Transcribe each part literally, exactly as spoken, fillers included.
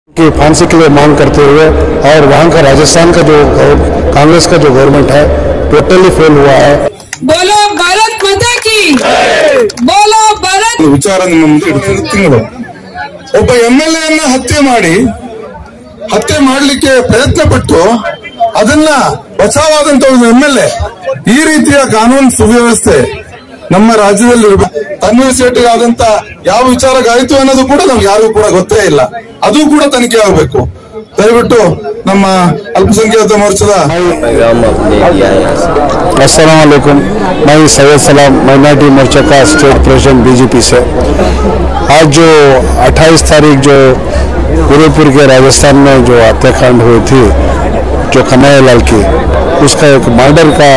की फांसी के लिए मांग करते हुए और वहां का राजस्थान का जो कांग्रेस का जो गवर्नमेंट है टोटली फेल हुआ है। बोलो भारत माता की, बोलो भारत। ವಿಚಾರ ನಿಮ್ಮ ಮುಂದೆ ಇಡ್ತೀನಿ ತಿಂಗಳು ಒಬ್ಬ ಎಂಎಲ್ಎ ಅನ್ನ ಹತ್ಯೆ ಮಾಡಿ ಹತ್ಯೆ ಮಾಡಲಿಕ್ಕೆ ಪ್ರಯತ್ನ ಪಟ್ಟು ಅದನ್ನ ಬಚಾವಾದಂತ ಒಂದು ಎಂಎಲ್ಎ ಈ ರೀತಿಯ ಕಾನೂನು ಸುವ್ಯವಸ್ಥೆ ನಮ್ಮ ರಾಜ್ಯದಲ್ಲಿ ಇರಬೇಕು. ತನ್ವೀರ್ ಸೇಠಿಗೆ ಆದಂತ ಯಾವ ವಿಚಾರಗಾಯಿತು ಅನ್ನೋದು ಕೂಡ ನಮ್ಗೆ ಯಾರಿಗೂ ಕೂಡ ಗೊತ್ತೇ ಇಲ್ಲ. ಅದು ಕೂಡ ತನಿಖೆ ಆಗಬೇಕು. ದಯವಿಟ್ಟು ನಮ್ಮ अल्पसंख्यक मोर्चा अस्सलाम वालेकुम। मैं सैयद सलाम माइनॉरिटी मोर्चा का स्टेट प्रेसिडेंट बीजेपी से। आज जो अट्ठाईस तारीख जो उदयपुर के राजस्थान में जो हत्याकांड हुई थी जो कन्हैया लाल की, उसका एक मर्डर का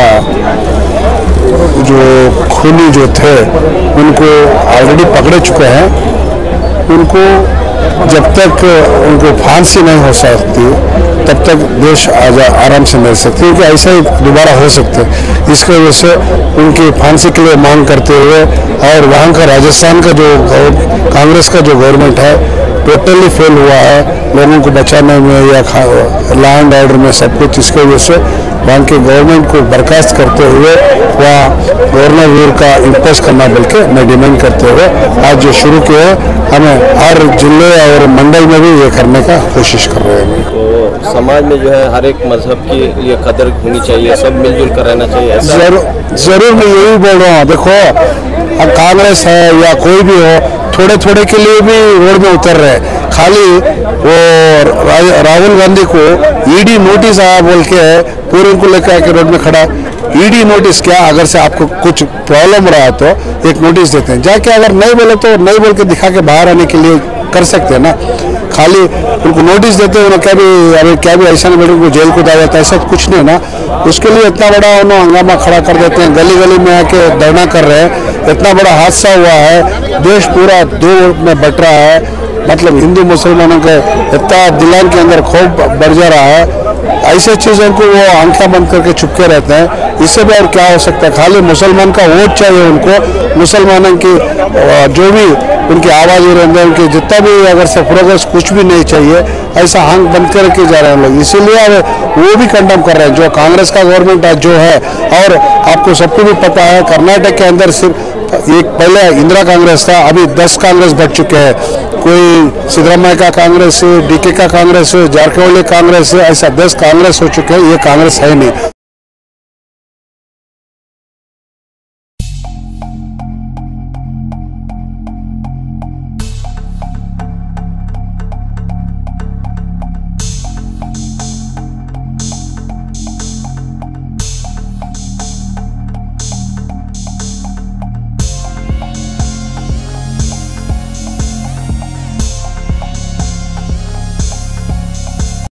जो खूनी जो थे उनको ऑलरेडी पकड़े चुके हैं। उनको जब तक उनको फांसी नहीं हो सकती तब तक देश आराम से मिल सकती है कि ऐसा ही दोबारा हो सकते है। इसकी वजह से उनकी फांसी के लिए मांग करते हुए और वहाँ का राजस्थान का जो कांग्रेस का जो गवर्नमेंट है टोटली फेल हुआ है लोगों को बचाने में या लॉ एंड ऑर्डर में सब कुछ। इसके वजह से वहाँ के गवर्नमेंट को बर्खास्त करते हुए वहाँ गवर्नर वीर का इम्पोज करना बल्कि मैं डिमांड करते हुए आज जो शुरू किया है, हमें हर जिले और मंडल में भी ये करने का कोशिश कर रहे हैं। तो समाज में जो है हर एक मजहब की ये कदर होनी चाहिए, सब मिलजुल कर रहना चाहिए। जरूर जरूर मैं यही बोल रहा हूँ। देखो अब कांग्रेस है या कोई भी हो, थोड़े थोड़े के लिए भी रोड में उतर रहे हैं। खाली वो राहुल गांधी को ईडी नोटिस आया बोल के पूरे उनको लेकर आके रोड में खड़ा। ईडी नोटिस क्या, अगर से आपको कुछ प्रॉब्लम रहा तो एक नोटिस देते हैं, जाके अगर नहीं बोले तो नहीं बोल के दिखा के बाहर आने के लिए कर सकते हैं ना। खाली उनको नोटिस देते हैं क्या भी अरे क्या भी ऐसा नहीं उनको जेल को डाल जाता है, ऐसा कुछ नहीं ना। उसके लिए इतना बड़ा उन्होंने हंगामा खड़ा कर देते हैं, गली गली में आके धरना कर रहे हैं। इतना बड़ा हादसा हुआ है, देश पूरा दो में बट रहा है। मतलब हिंदू मुसलमानों के इतना दिलान के अंदर खौफ बढ़ जा रहा है। ऐसे चीज़ों को वो आंखें बंद करके चुपके रहते हैं। इससे भी और क्या हो सकता है। खाली मुसलमान का वोट चाहिए उनको, मुसलमानों की जो भी उनकी आवाज़ रहते हैं, उनकी जितना भी अगर से प्रोग्रेस कुछ भी नहीं चाहिए, ऐसा आंख बंद करके जा रहे हैं लोग। इसीलिए वो भी कंडेम कर रहे हैं जो कांग्रेस का गवर्नमेंट जो है। और आपको सबको भी पता है कर्नाटक के अंदर सिर्फ एक पहले इंदिरा कांग्रेस था, अभी दस कांग्रेस बढ़ चुके हैं। कोई सिद्धरामैया का कांग्रेस, डीके का कांग्रेस, जारकिहोली कांग्रेस, ऐसा दस कांग्रेस हो चुके हैं। ये कांग्रेस है नहीं।